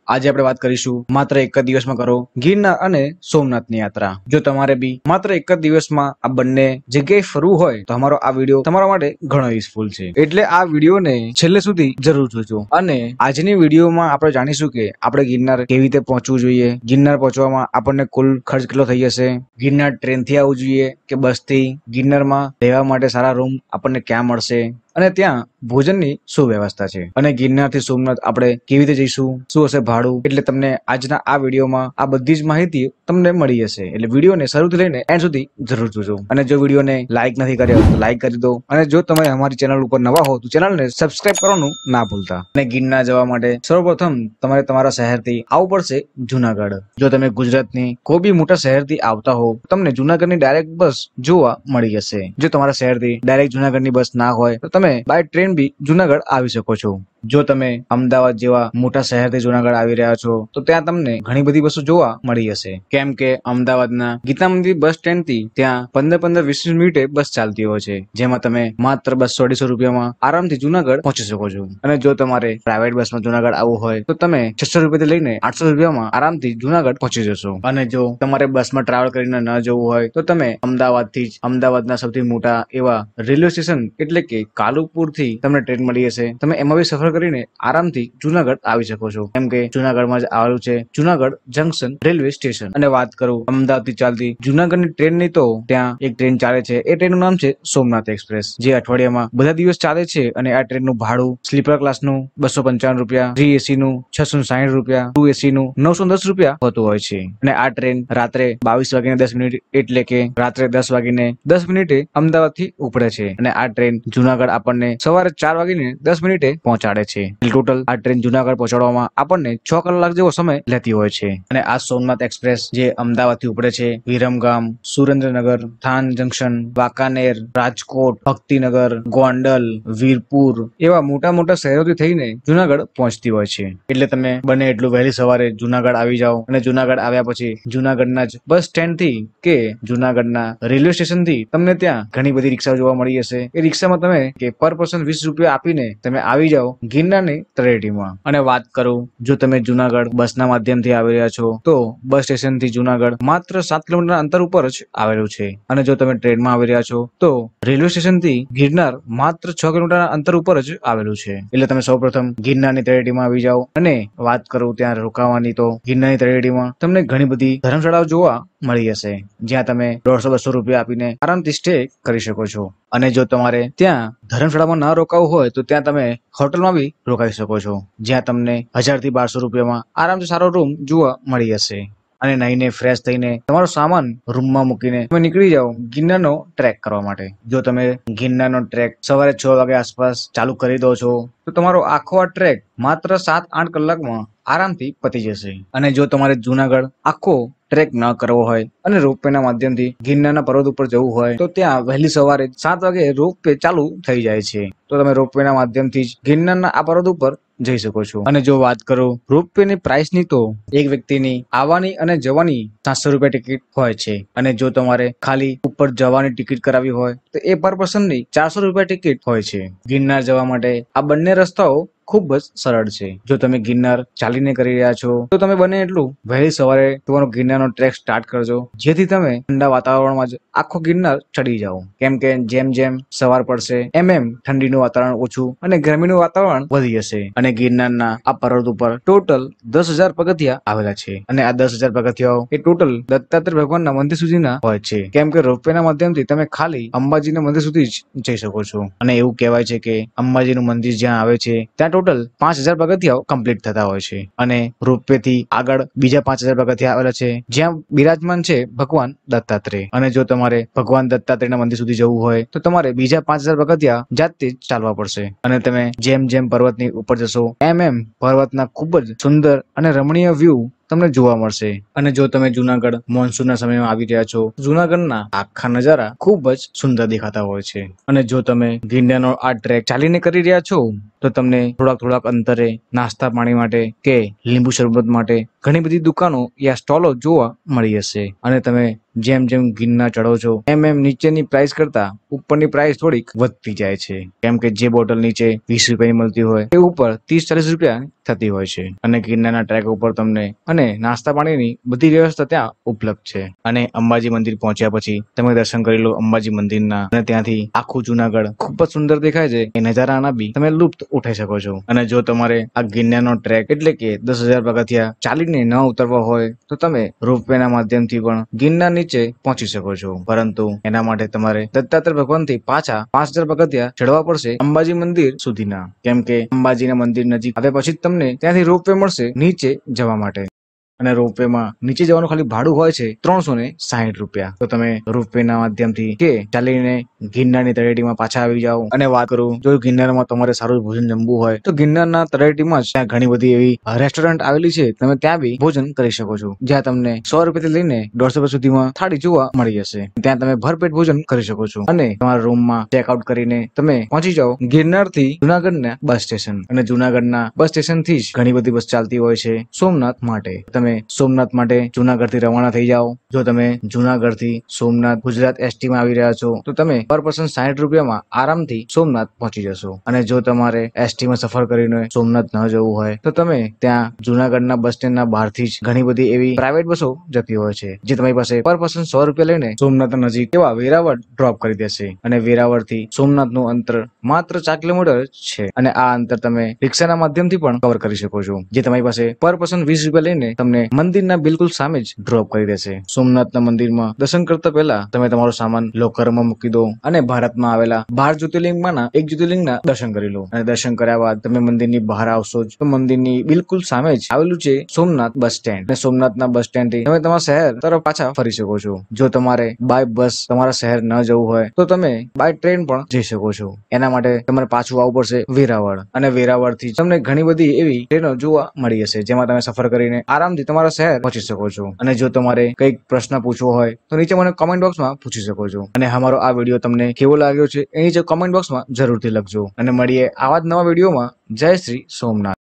આજે આપણે વાત કરીશું માત્ર એક જ દિવસમાં કરો ગિરનાર અને સોમનાથની યાત્રા। જો તમારે બી માત્ર એક જ દિવસમાં આ બંને જગ્યાએ ફરવું હોય તો અમારો આ વિડીયો તમારા માટે ઘણો યુઝફુલ છે, એટલે આ વિડીયોને છેલ્લે સુધી જરૂર જોજો। અને આજની વિડીયોમાં આપણે જાણીશું કે આપણે ગિરનાર કેવી રીતે પહોંચવું જોઈએ, ગિરનાર પહોંચવામાં આપણને કુલ ખર્ચ કેટલો થઈ જશે, ગિરનાર ટ્રેનથી આવવું જોઈએ કે બસથી, ગિરનારમાં રહેવા માટે સારા રૂમ આપણને ક્યાં મળશે અને ત્યાં ભોજનની શું વ્યવસ્થા છે, અને ગિરનારથી સોમનાથ આપણે કેવી રીતે જઈશું, શું હશે ભાડું, એટલે તમને આજના આ વિડીયોમાં આ બધી જ માહિતી તમને મળી જશે। એટલે વિડીયોને શરૂથી લઈને એન્ડ સુધી જરૂર જોજો। અને જો વિડીયોને લાઈક નથી કર્યો તો લાઈક કરી દો, અને જો તમે અમારી ચેનલ ઉપર નવા હો તો ચેનલને સબસ્ક્રાઇબ કરવાનું ના ભૂલતા। અને ગિરનાર જવા માટે સૌપ્રથમ તમારે તમારા શહેરથી આવવું પડશે જુનાગઢ। જો તમે ગુજરાતની કોઈ બી મોટા શહેરથી આવતા હો તો તમને જુનાગઢની ડાયરેક્ટ બસ જોવા મળી જશે। જો તમારા શહેરથી ડાયરેક્ટ જુનાગઢની બસ ના હોય તો તમે બાય ટ્રેન બી જુનાગઢ આવી શકો છો। જો તમે અમદાવાદ જેવા મોટા શહેરથી જુનાગઢ આવી રહ્યા છો તો ત્યાં તમને ઘણી બધી બસો જોવા મળી હશે, કેમ કે અમદાવાદના ગીતા મંદિર બસ સ્ટેન્ડ થી ત્યાં 15-20 મિનિટે બસ ચાલતી હોય છે, જેમાં તમે માત્ર 200-250 રૂપિયામાં આરામથી જુનાગઢ પહોંચી શકો છો। અને જો તમારે પ્રાઇવેટ બસમાં જુનાગઢ આવવું હોય તો તમે 600 રૂપિયાથી લઈને 800 રૂપિયામાં આરામથી જુનાગઢ પહોંચી જશો। અને જો તમારે બસમાં ટ્રાવેલ કરીને ન જવું હોય તો તમે અમદાવાદથી જ અમદાવાદના સૌથી મોટા એવા રેલવે સ્ટેશન એટલે કે કાલુપુર થી તમને ટ્રેન મળી જશે, તમે એમાં બી સફર કરીને આરામથી જુનાગઢ આવી શકો છો, કેમ કે જુનાગઢમાં જ આવેલું છે જુનાગઢ જંકશન રેલવે સ્ટેશન। અને વાત કરું અમદાવાદથી ચાલતી જુનાગઢની ટ્રેનની તો ત્યાં એક ટ્રેન ચાલે છે, એ ટ્રેનનું નામ છે સોમનાથ એક્સપ્રેસ, જે અઠવાડિયામાં બધા દિવસ ચાલે છે। અને આ ટ્રેનનું ભાડું સ્લીપર ક્લાસનું 255 રૂપિયા, 3 એસી નું 660 રૂપિયા, 2 એસી નું 910 રૂપિયા હોતું હોય છે। અને આ ટ્રેન રાત્રે 22:10 એટલે કે રાત્રે 10:10 અમદાવાદથી ઉપડે છે, અને આ ટ્રેન જુનાગઢ આપણને સવારે 4:10 પહોંચાડે છે। ટોટલ આ ટ્રેન જુનાગઢ પહોંચાડવામાં આપણને 6 કલાક જેવો સમય લેતી હોય છે। અને આ સોમનાથ એક્સપ્રેસ જે અમદાવાદથી ઉપડે છે વિરમગામ, સુરેન્દ્રનગર, થાન જંકશન, વાંકાનેર, રાજકોટ, ભક્તિનગર, ગોંડલ, વીરપુર એવા મોટા મોટા શહેરોથી થઈને જુનાગઢ પહોંચતી હોય છે। એટલે તમે બને એટલું વહેલી સવારે જુનાગઢ આવી જાઓ, અને જુનાગઢ આવ્યા પછી જુનાગઢના જ બસ સ્ટેન્ડ થી કે જુનાગઢના રેલવે સ્ટેશન થી તમને ત્યાં ઘણી બધી રિક્ષા જોવા મળી જશે। એ રિક્ષામાં તમે કે પર પર્સન 20 રૂપિયા આપીને તમે આવી જાઓ ગિરનારની તળેટીમાં। અને વાત કરું જો તમે જુનાગઢ બસના માધ્યમથી આવી રહ્યા છો તો બસ સ્ટેશન થી જુનાગઢ માત્ર 7 કિલોમીટર અંતર ઉપર જ આવેલું છે। અને જો તમે ટ્રેનમાં આવી રહ્યા છો તો રેલવે સ્ટેશન થી ગિરનાર માત્ર 6 કિલોમીટર અંતર ઉપર જ આવેલું છે। એટલે તમે સૌપ્રથમ ગિરનારની તળેટીમાં આવી જાઓ। અને વાત કરું ત્યાં રોકાવાની તો ગિરનારની તળેટીમાં તમને ઘણી બધી ધર્મશાળાઓ જોવા મળી જશે, જ્યાં તમે 150-200 રૂપિયા આપીને આરામથી સ્ટે કરી શકો છો। અને જો તમારે ત્યાં ધર્મશાળામાં ન રોકાવું હોય તો ત્યાં તમે હોટલમાં બી રોકાઈ શકો છો, જ્યાં તમને 1000-1200 રૂપિયામાં આરામથી સારો રૂમ જોવા મળી જશે। અને નાઈને ફ્રેશ થઈને તમારો સામાન રૂમમાં મૂકીને તમે નીકળી જાઓ ગિરનારનો ટ્રેક કરવા માટે। જો તમે ગિરનારનો ટ્રેક સવારે 6 વાગે આસપાસ ચાલુ કરી દો છો તો તમારો આખો આ ટ્રેક માત્ર 7-8 કલાકમાં આરામથી પતી જશે। અને જો તમારે જુનાગઢ આખો ટ્રેક ન કરવો હોય અને રોપવેના માધ્યમથી ગિરનારના પર્વત ઉપર જવું હોય તો ત્યાં વહેલી સવારે 7 વાગે રોપવે ચાલુ થઈ જાય છે, તો તમે રોપવેના માધ્યમથી જ ગિરનારના આ પર્વત ઉપર જઈ શકો છો। અને જો વાત કરું રોપવેની પ્રાઇસની તો એક વ્યક્તિની આવવાની અને જવાની 700 રૂપિયા ટિકિટ હોય છે, અને જો તમારે ખાલી ઉપર જવાની ટિકિટ કરાવી હોય તો એ પર પર્સનની 400 રૂપિયા ટિકિટ હોય છે। ગિરનાર જવા માટે આ બંને રસ્તાઓ ખૂબ જ સરળ છે। જો તમે ગિરનાર ચાલીને કરી રહ્યા છો તો તમે બને એટલું વહેલી સવારે તમારો ગિરનારનો ટ્રેક સ્ટાર્ટ કરજો, જેથી તમે ઠંડા વાતાવરણમાં જ આખો ગિરનાર ચડી જાઓ, કેમ કે જેમ જેમ સવાર પડશે એમ એમ ઠંડીનું વાતાવરણ ઓછું અને ગરમીનું વાતાવરણ વધી જશે। અને ગિરનારના આ પર્વત ઉપર ટોટલ 10,000 પગથિયા આવેલા છે, અને આ 10,000 પગથિયાઓ એ ટોટલ દત્તાત્રેય ભગવાનના મંદિર સુધીના હોય છે, કેમ કે રોપવેના માધ્યમથી તમે ખાલી અંબાજીના મંદિર સુધી જ જઈ શકો છો। અને એવું કહેવાય છે કે અંબાજીનું મંદિર જ્યાં આવે છે ત્યાં ટોટલ 5,000 પગથિયાઓ કમ્પ્લીટ થતા હોય છે। અને રોપવે થી આગળ બીજા 5,000 પગથિયા આવેલા છે, જ્યાં બિરાજમાન છે ભગવાન દત્તાત્રેય। અને જો તમારે ભગવાન દત્તાત્રેયના મંદિર સુધી જવું હોય તો તમારે બીજા 5,000 પગથિયા જાતે જ ચાલવા પડશે। અને તમે જેમ જેમ પર્વતની ઉપર જશો એમ એમ પર્વતના ખૂબ જ સુંદર અને રમણીય વ્યૂ તમને જોવા મળશે। અને જો તમે જુનાગઢ મોનસૂનના સમયમાં આવી રહ્યા છો જુનાગઢના આખા નજારા ખૂબ જ સુંદર દેખાતા હોય છે। અને જો તમે ગિરનારનો આ ટ્રેક ચાલીને કરી રહ્યા છો તો તમને થોડાક અંતરે નાસ્તા પાણી માટે કે લીંબુ શરબત માટે ઘણી બધી દુકાનો યા સ્ટોલો જોવા મળી જશે। અને તમે જેમ જેમ ગિરનાર ચડો છો એમ એમ નીચેની પ્રાઇસ કરતા ઉપરની પ્રાઇસ થોડીક વધતી જાય છે, કેમ કે જે બોટલ નીચે 20 રૂપિયાની મળતી હોય એ ઉપર 30-40 રૂપિયા થતી હોય છે અને ગિરનારના ટ્રેક ઉપર તમને અને નાસ્તા પાણીની બધી વ્યવસ્થા ત્યાં ઉપલબ્ધ છે અને અંબાજી મંદિર પહોંચ્યા પછી તમે દર્શન કરી લો અંબાજી મંદિરના અને ત્યાંથી આખું જુનાગઢ ખૂબ જ સુંદર દેખાય છે. એ નજારાના બી તમે લુપ્ત ઉઠાઈ શકો છો. અને જો તમારે આ ગિરનારનો ટ્રેક એટલે કે 10,000 પગથિયા ચાલીને ન ઉતરવા હોય તો તમે રોપવે ના માધ્યમથી પણ ગિરનાર નીચે પહોંચી શકો છો, પરંતુ એના માટે તમારે દત્તાત્રેય ભગવાનથી પાછા 5,000 પગથિયા ચડવા પડશે અંબાજી મંદિર સુધીના, કેમ કે અંબાજીના મંદિર નજીક આવે પછી જ તમને ત્યાંથી રોપવે મળશે નીચે જવા માટે. અને રોપવે માં નીચે જવાનું ખાલી ભાડું હોય છે 360 રૂપિયા. તો તમે રોપવે ના માધ્યમથી કે ચાલીને ગિરનારની તળેટીમાં પાછા આવી જાઓ. અને વાત કરું જો ગિરનારમાં તમારે સારું ભોજન જમવું હોય તો ગિરનારના તળેટીમાં જ ત્યાં ઘણી બધી એવી રેસ્ટોરન્ટ આવેલી છે, તમે ત્યાં બી ભોજન કરી શકો છો, જ્યાં તમને 100 રૂપિયાથી લઈને 150 રૂપિયા સુધીમાં થાળી જોવા મળી જશે. ત્યાં તમે ભરપેટ ભોજન કરી શકો છો અને તમારા રૂમમાં ચેકઆઉટ કરીને તમે પહોંચી જાઓ ગિરનારથી જુનાગઢના બસ સ્ટેશન. અને જુનાગઢના બસ સ્ટેશન થી જ ઘણી બધી બસ ચાલતી હોય છે સોમનાથ માટે. તમે સોમનાથ માટે જુનાગઢ થી રવાના થઈ જાઓ. જો તમે જુનાગઢ થી સોમનાથ ગુજરાત એસટી માં આવી રહ્યા છો તો તમે પર પર્સન 60 રૂપિયામાં આરામથી સોમનાથ પહોંચી જશો. અને જો તમારે એસટી માં સફર કરીને સોમનાથ ન જવું હોય તો તમે ત્યાં જુનાગઢના બસ સ્ટેન્ડ ના બહારથી જ ઘણી બધી એવી પ્રાઇવેટ બસો જતી હોય છે, જે તમારી પાસે પર પર્સન 100 રૂપિયા લઈને સોમનાથ નજીક એવા વેરાવળ ડ્રોપ કરી દેશે. અને વેરાવળ થી સોમનાથ નું અંતર માત્ર 4 કિલોમીટર છે અને આ અંતર તમે રિક્ષાના માધ્યમથી પણ કવર કરી શકો છો, જે તમારી પાસે પર પર્સન 20 રૂપિયા લઈને તમને મંદિરના બિલકુલ સામે જ ડ્રોપ કરી દેશે. સોમનાથના મંદિરમાં દર્શન કરતા પહેલા તમે તમારો સામાન લોકરમાં મૂકી દો અને ભારતમાં આવેલા 12 જ્યોતિર્લિંગમાંના એક જ્યોતિર્લિંગના દર્શન કરી લો. અને દર્શન કર્યા બાદ તમે મંદિરની બહાર આવશો જ તો મંદિરની બિલકુલ સામે જ આવેલું છે સોમનાથ બસ સ્ટેન્ડ. અને સોમનાથના બસ સ્ટેન્ડ થી તમે તમારા શહેર તરફ પાછા ફરી શકો છો. જો તમારે બાય બસ તમારા શહેર ન જવું હોય તો તમે બાય ટ્રેન પણ જઈ શકો છો. એના માટે તમારે પાછું આવવું પડશે વેરાવળ. અને વેરાવળ થી તમને ઘણી બધી એવી ટ્રેનો જોવા મળી હશે, જેમાં તમે સફર કરીને આરામથી તમારા શહેર પહોંચી શકો છો. અને જો તમારે કઈક પ્રશ્ન પૂછવો હોય તો નીચે મને કોમેન્ટ બોક્સમાં પૂછી શકો છો. અને અમારો આ વિડીયો તમને કેવો લાગ્યો છે એ નીચે કોમેન્ટ બોક્સમાં જરૂરથી લખજો. અને મળીએ આવા જ નવા વિડીયોમાં. જય શ્રી સોમનાથ.